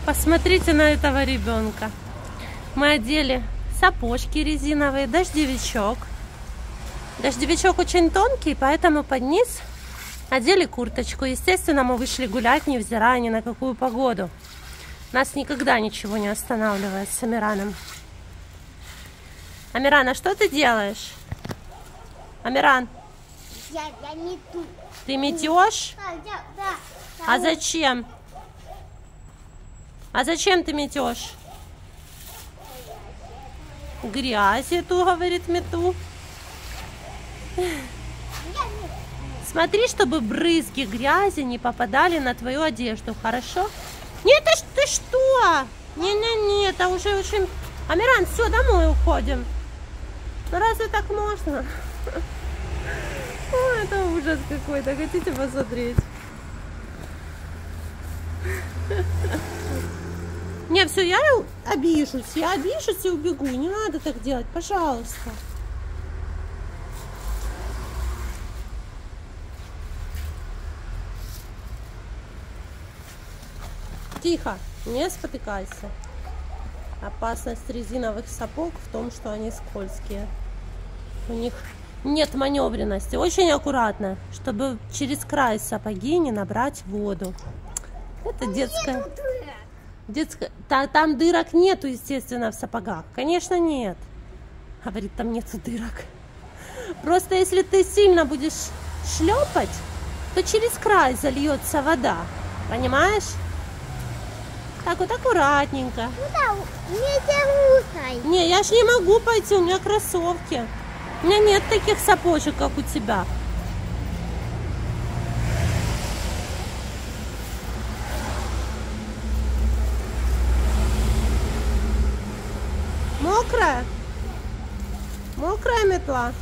Посмотрите на этого ребенка. Мы одели сапожки резиновые, дождевичок. Дождевичок очень тонкий, поэтому под низ одели курточку. Естественно, мы вышли гулять, невзирая ни на какую погоду. Нас никогда ничего не останавливает с Амираном. Амиран, а что ты делаешь? Амиран, я мету. ты метешь? Да. А зачем? А зачем ты метешь? Грязь эту, говорит, мету. Смотри, чтобы брызги грязи не попадали на твою одежду, хорошо? Нет, ты что? Не, это уже очень... Амиран, все, домой уходим. Ну разве так можно? О, это ужас какой-то. Хотите посмотреть? Не, все, я обижусь и убегу. Не надо так делать, пожалуйста. Тихо, не спотыкайся. Опасность резиновых сапог в том, что они скользкие. У них нет маневренности. Очень аккуратно, чтобы через край сапоги не набрать воду. Это детская... Там дырок нету, естественно, в сапогах. Конечно, нет. Говорит, там нету дырок. Просто если ты сильно будешь шлепать, то через край зальется вода. Понимаешь? Так вот аккуратненько. Не, я ж не могу пойти, у меня кроссовки. У меня нет таких сапожек, как у тебя. Мокрая? Мокрая метла?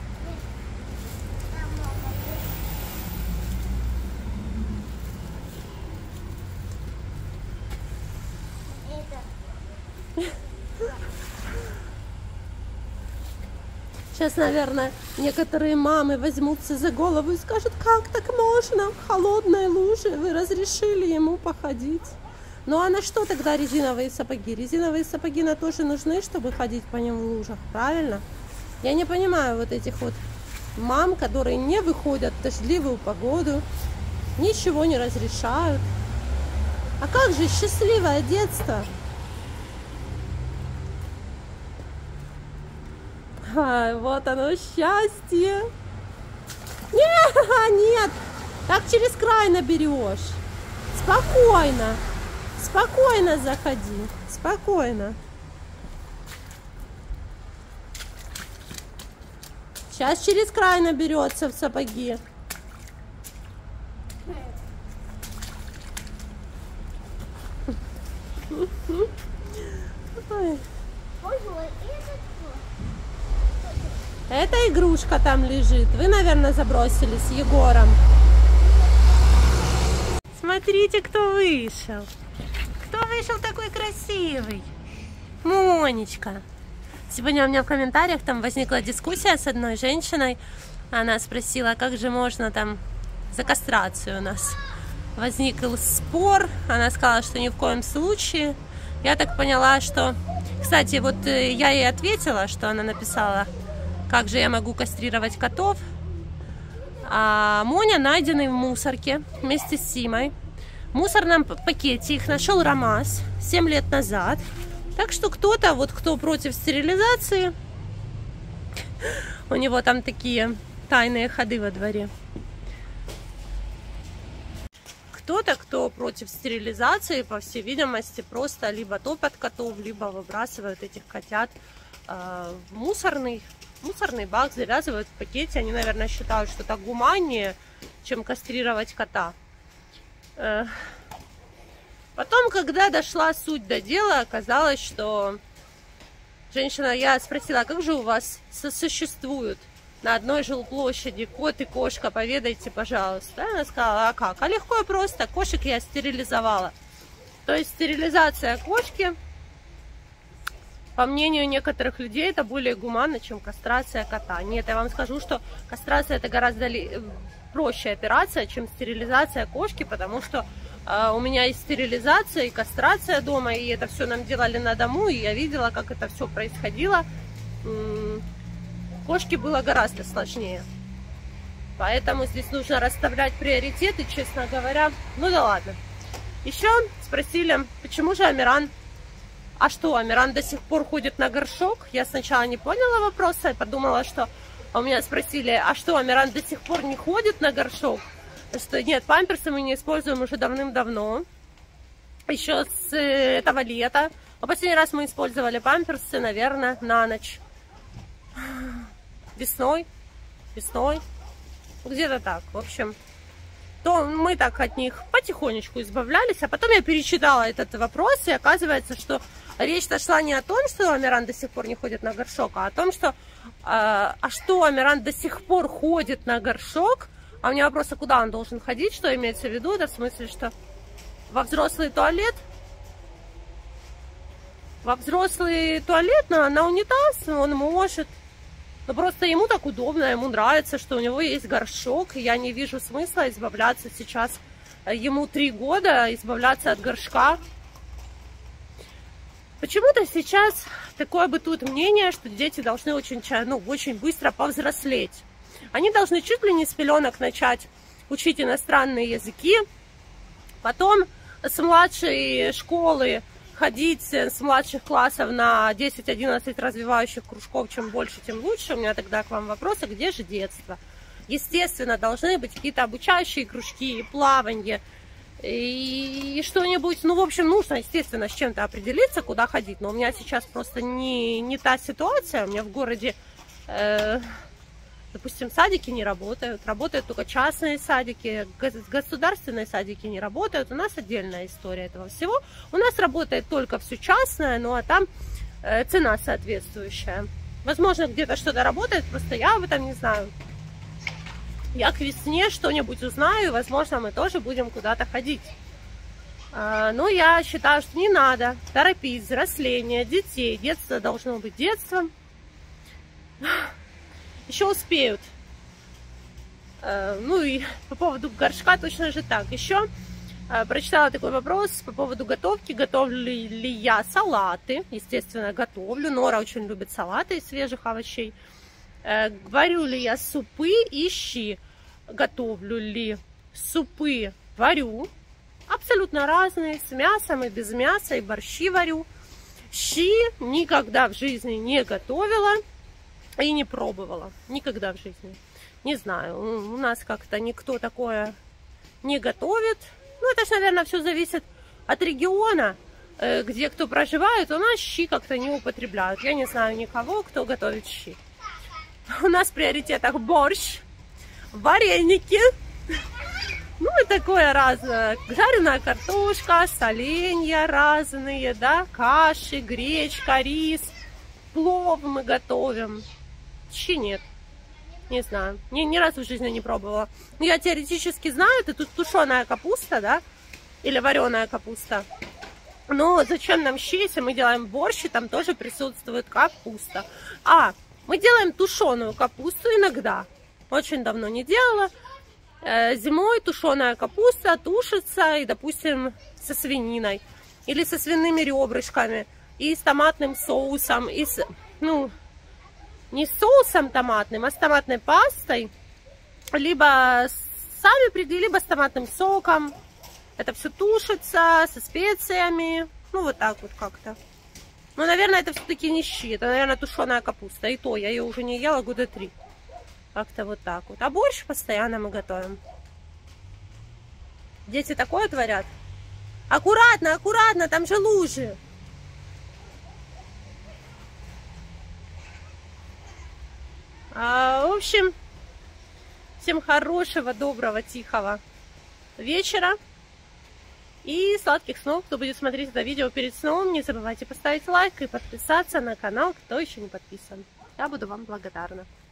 Сейчас, наверное, некоторые мамы возьмутся за голову и скажут, как так можно? В холодной луже вы разрешили ему походить. Ну а на что тогда резиновые сапоги? Резиновые сапоги на то же нужны, чтобы ходить по ним в лужах, правильно? Я не понимаю вот этих вот мам, которые не выходят в дождливую погоду, ничего не разрешают. А как же счастливое детство? Вот оно, счастье. Нет, так через край наберешь. Спокойно. Спокойно заходи. Спокойно. Сейчас через край наберется в сапоги. Ой. Эта игрушка там лежит. Вы, наверное, забросили с Егором. Смотрите, кто вышел. Кто вышел такой красивый? Монечка. Сегодня у меня в комментариях там возникла дискуссия с одной женщиной. Она спросила, как же можно там за кастрацию у нас. Возник спор. Она сказала, что ни в коем случае. Я так поняла, что... Кстати, вот я ей ответила, что она написала... Как же я могу кастрировать котов? А Моня найденный в мусорке вместе с Симой. В мусорном пакете их нашел Ромас 7 лет назад. Так что кто-то, вот кто против стерилизации, у него там такие тайные ходы во дворе. Кто-то, кто против стерилизации, по всей видимости, просто либо топят котов, либо выбрасывают этих котят в мусорный бак, завязывают в пакете. Они, наверное, считают, что так гуманнее, чем кастрировать кота. Потом, когда дошла суть до дела, оказалось, что женщина, я спросила, как же у вас сосуществуют на одной жилплощади кот и кошка, поведайте, пожалуйста. Она сказала, а как? А легко и просто, кошек я стерилизовала. То есть стерилизация кошки, по мнению некоторых людей, это более гуманно, чем кастрация кота. Нет, я вам скажу, что кастрация это гораздо проще операция, чем стерилизация кошки, потому что у меня есть стерилизация и кастрация дома, и это все нам делали на дому, и я видела, как это все происходило. Кошке было гораздо сложнее. Поэтому здесь нужно расставлять приоритеты, честно говоря. Ну да ладно. Еще спросили, почему же Амиран... А что, Амиран до сих пор ходит на горшок? Я сначала не поняла вопроса и подумала, что... У меня спросили, а что, Амиран до сих пор не ходит на горшок? Что нет, памперсы мы не используем уже давным-давно. Еще с этого лета. А последний раз мы использовали памперсы, наверное, на ночь. Весной. Где-то так, в общем. То мы так от них потихонечку избавлялись. А потом я перечитала этот вопрос, и оказывается, что речь-то шла не о том, что Амиран до сих пор не ходит на горшок, а о том, что... А что, Амиран до сих пор ходит на горшок? А у меня вопрос, а куда он должен ходить? Что имеется в виду? Это в смысле, что во взрослый туалет? Во взрослый туалет на унитаз он может. Но просто ему так удобно, ему нравится, что у него есть горшок. И я не вижу смысла избавляться сейчас. Ему 3 года, избавляться от горшка. Почему-то сейчас такое бытует мнение, что дети должны очень быстро повзрослеть. Они должны чуть ли не с пеленок начать учить иностранные языки. Потом с младшей школы ходить, с младших классов на 10-11 развивающих кружков. Чем больше, тем лучше. У меня тогда к вам вопрос, а где же детство? Естественно, должны быть какие-то обучающие кружки, плавание и что-нибудь. Ну, в общем, нужно, естественно, с чем-то определиться, куда ходить. Но у меня сейчас просто не та ситуация. У меня в городе, допустим, садики не работают. Работают только частные садики. Государственные садики не работают. У нас отдельная история этого всего. У нас работает только все частное, ну а там цена соответствующая. Возможно, где-то что-то работает, просто я об этом не знаю. Я к весне что-нибудь узнаю, и, возможно, мы тоже будем куда-то ходить. Но я считаю, что не надо торопить взросление детей. Детство должно быть детством. Еще успеют. Ну и по поводу горшка точно же так. Еще прочитала такой вопрос по поводу готовки. Готовлю ли я салаты? Естественно, готовлю. Нора очень любит салаты из свежих овощей. Варю ли я супы и щи? Готовлю ли супы? Варю. Абсолютно разные. С мясом и без мяса. И борщи варю. Щи никогда в жизни не готовила и не пробовала. Никогда в жизни. Не знаю. У нас как-то никто такое не готовит. Ну, это же, наверное, все зависит от региона, где кто проживает. У нас щи как-то не употребляют. Я не знаю никого, кто готовит щи. У нас в приоритетах борщ, вареники, ну и такое разное. Жареная картошка, соленья разные, да, каши, гречка, рис, плов мы готовим. Щи нет, не знаю, ни разу в жизни не пробовала. Но я теоретически знаю, это тут тушеная капуста, да, или вареная капуста. Но зачем нам щи, если мы делаем борщ, и там тоже присутствует капуста. Мы делаем тушеную капусту иногда. Очень давно не делала. Зимой тушеная капуста тушится, и, допустим, со свининой. Или со свиными ребрышками. И с томатным соусом. И с, не с соусом томатным, а с томатной пастой. Либо сами либо с томатным соком. Это все тушится со специями. Ну, вот так вот как-то. Но, наверное, это все-таки не щи. Это, наверное, тушеная капуста. И то я ее уже не ела года 3. Как-то вот так вот. А борщ постоянно мы готовим. Дети такое творят. Аккуратно, аккуратно, там же лужи. В общем, всем хорошего, доброго, тихого вечера. И сладких снов. Кто будет смотреть это видео перед сном, не забывайте поставить лайк и подписаться на канал, кто еще не подписан. Я буду вам благодарна.